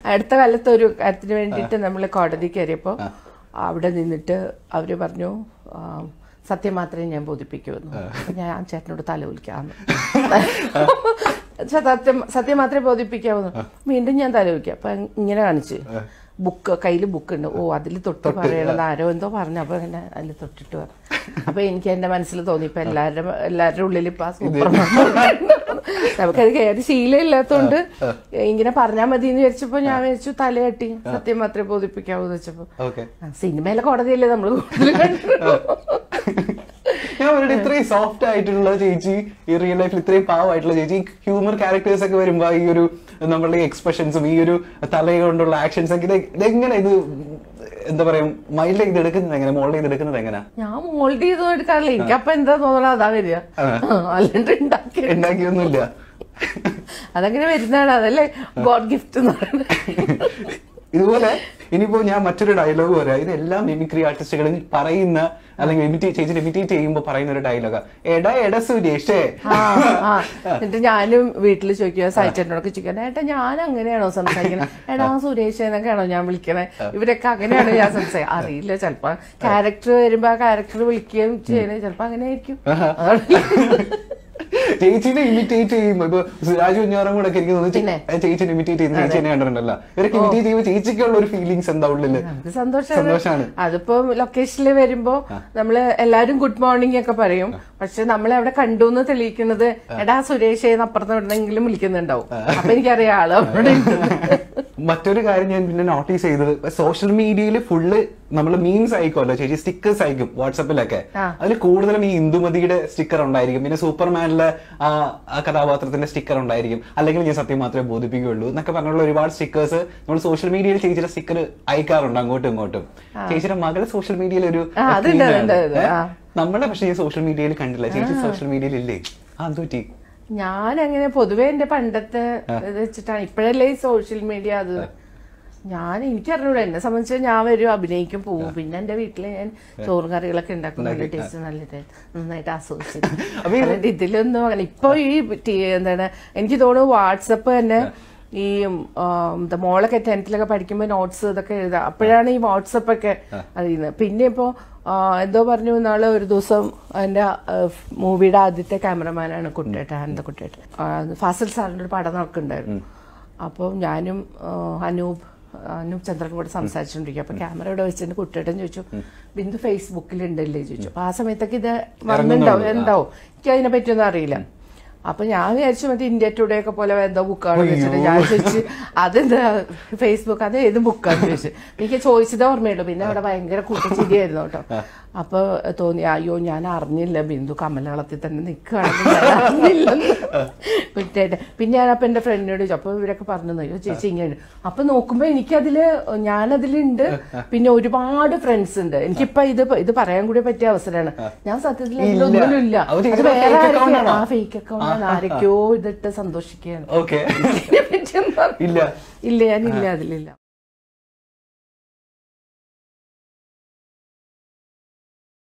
അടുത്ത കാലത്ത് ഒരു കാര്യത്തിന് വേണ്ടിയിട്ട് നമ്മൾ കോടതി കയറിയപ്പോൾ അവിടെ നിന്നിട്ട് അവര് പറഞ്ഞു സത്യം മാത്രമേ ഞാൻ ബോധിപ്പിക്കുമെന്നു. ഞാൻ ചേട്ടനോട് തല കുലിക്കാന്ന്. സത്യം മാത്രമേ ബോധിപ്പിക്കാവുന്നു. വീണ്ടും ഞാൻ തല കുലിക്കാം. അപ്പൊ ഇങ്ങനെ കാണിച്ച് ബുക്ക് കയ്യിൽ ബുക്കുണ്ട്. ഓ അതിൽ തൊട്ട് പറയണത് ആരോ എന്തോ പറഞ്ഞു. അപ്പൊ അങ്ങനെ അതിൽ തൊട്ടിട്ട് പറഞ്ഞു. അപ്പൊ എനിക്ക് എന്റെ മനസ്സിൽ തോന്നി ഇപ്പൊ എല്ലാവരുടെ ഉള്ളിൽ ഇപ്പൊ ആ സൂപ്പർ നമുക്കത് കയറി ശീലമില്ലാത്തോണ്ട് ഇങ്ങനെ പറഞ്ഞാൽ മതി എന്ന് വിചാരിച്ചപ്പോ ഞാൻ വിചാരിച്ചു തലയാട്ടി സത്യം മാത്രമേ ബോധിപ്പിക്കാവൂ എന്ന് വെച്ചപ്പോ സിനിമയിലെ കോടതിയല്ലേ നമ്മള് കൂടുതൽ ഞാൻ അവരുടെ ഇത്രയും സോഫ്റ്റ് ആയിട്ടുള്ള ചേച്ചി ഈ റിയൽ ലൈഫിൽ ഇത്രയും പാവമായിട്ടുള്ള ചേച്ചി ഹ്യൂമർ ക്യാരക്ടേഴ്സ് ഒക്കെ വരുമ്പോ ഈ ഒരു നമ്മളുടെ എക്സ്പ്രഷൻസും ഈ ഒരു തല കൊണ്ടുള്ള ആക്ഷൻസ് ഒക്കെ ഇതെങ്ങനെ ഇത് എന്താ പറയാ മൈൽഡ് ചെയ്ത് എടുക്കുന്നത് എങ്ങനെ മോൾഡ് ചെയ്ത് എടുക്കുന്നത് എങ്ങനെ? ഞാൻ മോൾഡ് ചെയ്ത് എടുക്കാറില്ല. എനിക്ക് അപ്പൊ എന്താ തോന്നണ അതാ വരിക, അല്ലാണ്ട് ഉണ്ടാക്കിയൊന്നുമില്ല. അതങ്ങനെ വരുന്നതാണ്. അതല്ലേ ഗോഡ് ഗിഫ്റ്റ് എന്ന് പറയുന്നത്. ഇതുപോലെ ഇനിയിപ്പോ ഞാൻ മറ്റൊരു ഡയലോഗ് പറയാം. ഇതെല്ലാം മിമിക്രി ആർട്ടിസ്റ്റുകളും പറയുന്ന അല്ലെങ്കിൽ ചേച്ചി ഇമിറ്റേറ്റ് ചെയ്യുമ്പോ പറയുന്ന ഒരു ഡയലോഗാ, എടാ സുരേഷേ. എന്നിട്ട് ഞാനും വീട്ടിൽ ചോദിക്കുക സൈറ്റനോടൊക്കെ ചോദിക്കാൻ, ഏട്ടാ ഞാൻ അങ്ങനെയാണോ സംസാരിക്കുന്നത്, എടാ സുരേഷ് എന്നൊക്കെയാണോ ഞാൻ വിളിക്കണേ, ഇവരൊക്കെ അങ്ങനെയാണോ ഞാൻ സംസാരിക്കുക, അറിയില്ല. ചിലപ്പോ ക്യാരക്ടർ വരുമ്പോ ആ ക്യാരക്ടർ വിളിക്കുകയും ചെയ്യണേ ചിലപ്പോ അങ്ങനെ ആയിരിക്കും. ചേച്ചിനെ ഇമിറ്റേറ്റ് ചെയ്യുമ്പോ ഇപ്പൊ സുരാജ് കുഞ്ഞാറും കൂടെ ഒക്കെ ഇരിക്കുന്നത് ചേച്ചിനെ ഇമിറ്റേറ്റ് ചെയ്യുന്ന ചേച്ചിനെ കണ്ടിട്ടുണ്ടല്ലോ. ഇവരൊക്കെ ഇമിറ്റേറ്റ് ചെയ്യുമ്പോൾ ചേച്ചിക്കുള്ള ഒരു ഫീലിങ്സ് എന്താ ഉള്ളില്? സന്തോഷമാണ്. അതിപ്പോ ലൊക്കേഷനിൽ വരുമ്പോ നമ്മള് എല്ലാരും ഗുഡ് മോർണിംഗ് ഒക്കെ പറയും. പക്ഷെ നമ്മളെ അവിടെ കണ്ടു എന്ന് തെളിയിക്കുന്നത് എടാ സുരേഷ് അപ്പുറത്ത് എവിടെന്നെങ്കിലും വിളിക്കുന്നുണ്ടാവും. അപ്പൊ എനിക്കറിയാം ആള് അവിടെ. മറ്റൊരു കാര്യം ഞാൻ പിന്നെ നോട്ടീസ് ചെയ്തത്, സോഷ്യൽ മീഡിയയിൽ ഫുള്ള് നമ്മൾ മീംസ് അയക്കുമല്ലോ ചേച്ചി, സ്റ്റിക്കേഴ്സ് അയക്കും വാട്സപ്പിലൊക്കെ. അതിൽ കൂടുതലും ഈ ഇന്ദുമതിയുടെ സ്റ്റിക്കർ ഉണ്ടായിരിക്കും, പിന്നെ സൂപ്പർമാനിലെ ആ കഥാപാത്രത്തിന്റെ സ്റ്റിക്കർ ഉണ്ടായിരിക്കും, അല്ലെങ്കിൽ ഞാൻ സത്യം മാത്രമേ ബോധിപ്പിക്കുകയുള്ളൂ എന്നൊക്കെ പറഞ്ഞുള്ള ഒരുപാട് സ്റ്റിക്കേഴ്സ് നമ്മൾ സോഷ്യൽ മീഡിയയിൽ ചേച്ചിയുടെ സ്റ്റിക്കർ അയക്കാറുണ്ട് അങ്ങോട്ടും ഇങ്ങോട്ടും. ചേച്ചിയുടെ മകള് സോഷ്യൽ മീഡിയയിൽ ഒരു നമ്മളെ പക്ഷേ സോഷ്യൽ മീഡിയയിൽ കണ്ടില്ല. ചേച്ചി സോഷ്യൽ മീഡിയയിൽ ഇല്ലേ? അത് പറ്റി ഞാനങ്ങനെ പൊതുവെ എന്റെ പണ്ടത്തെ ഇത് വെച്ചിട്ടാണ്. ഇപ്പോഴല്ലേ ഈ സോഷ്യൽ മീഡിയ. അത് എനിക്കറിഞ്ഞൂടാ. എന്നെ സംബന്ധിച്ച് ഞാൻ വരും, അഭിനയിക്കും, പോവും. പിന്നെ എന്റെ വീട്ടില് ഞാൻ ചോറും കറികളൊക്കെ ഉണ്ടാക്കും. നല്ല ടേസ്റ്റ് നന്നായിട്ട് ആസ്വദിച്ചിട്ട് ഇതിലൊന്നും അങ്ങനെ. ഇപ്പൊ ഈ എന്താണ് എനിക്ക് തോന്നുന്നു വാട്സപ്പ് തന്നെ ഈ മോളൊക്കെ 10th പഠിക്കുമ്പോ നോട്ട്സ് ഇതൊക്കെ എഴുതാം. അപ്പോഴാണ് ഈ വാട്സപ്പ് ഒക്കെ അറിയുന്നത്. പിന്നെ ഇപ്പോ എന്തോ പറഞ്ഞു നാളെ ഒരു ദിവസം എന്റെ മൂവിയുടെ ആദ്യത്തെ ക്യാമറമാനാണ് കുട്ടേട്ടൻ ഫാസിൽ സാറിന്റെ ഒരു പടം നടക്കുന്നുണ്ടായിരുന്നു. അപ്പോൾ ഞാനും അനൂപ് ചന്ദ്രനും കൂടെ സംസാരിച്ചോണ്ടിരിക്കും. അപ്പൊ ക്യാമറ ഇവിടെ വെച്ചിട്ട് കുട്ടേട്ടൻ ചോദിച്ചു, ബിന്ദു ഫേസ്ബുക്കിൽ ഉണ്ടല്ലേ ചോദിച്ചു. അപ്പൊ ആ സമയത്തൊക്കെ ഇത് വന്നിട്ടുണ്ടാവും, എന്താവും എനിക്ക് അതിനെ പറ്റിയൊന്നും അറിയില്ല. അപ്പൊ ഞാൻ വിചാരിച്ചു മറ്റേ ഇന്ത്യ ടുഡേ ഒക്കെ പോലെ എന്തോ ബുക്കാണ് വെച്ചിട്ട് ഞാൻ ചോദിച്ചു അതെന്താ ഫേസ്ബുക്ക്, അത് ഏത് ബുക്കാന്ന് ചോദിച്ചു. എനിക്ക് ചോദിച്ചതേ ഓർമ്മയുള്ളൂ. പിന്നെ അവിടെ ഭയങ്കര കൂട്ടച്ചിരിയായിരുന്നു കേട്ടോ. അപ്പൊ തോന്നി അയ്യോ ഞാൻ അറിഞ്ഞില്ല ബിന്ദു കമലകളത്തിൽ തന്നെ നിൽക്കുകയാണെന്ന് കുറ്റായിട്ട്. പിന്നെ ഞാനപ്പൊ എന്റെ ഫ്രണ്ടിനോട് ചോദിച്ചു. അപ്പൊ ഇവരൊക്കെ പറഞ്ഞു അയ്യോ ചേച്ചി ഇങ്ങനെ. അപ്പൊ നോക്കുമ്പോ ഞാനതിലുണ്ട്. പിന്നെ ഒരുപാട് ഫ്രണ്ട്സ് ഉണ്ട്. എനിക്കിപ്പൊ ഇത് പറയാൻ കൂടി പറ്റിയ അവസരമാണ്. ഞാൻ സത്യത്തിൽ അതിലൊന്നും ഇല്ല. അത് വേറെ ആ ഫേക്ക് അക്കൗണ്ട് ആരൊക്കെയോ ഇതിട്ട് സന്തോഷിക്കുകയാണ്. ഇല്ല ഞാനില്ല അതിലില്ല.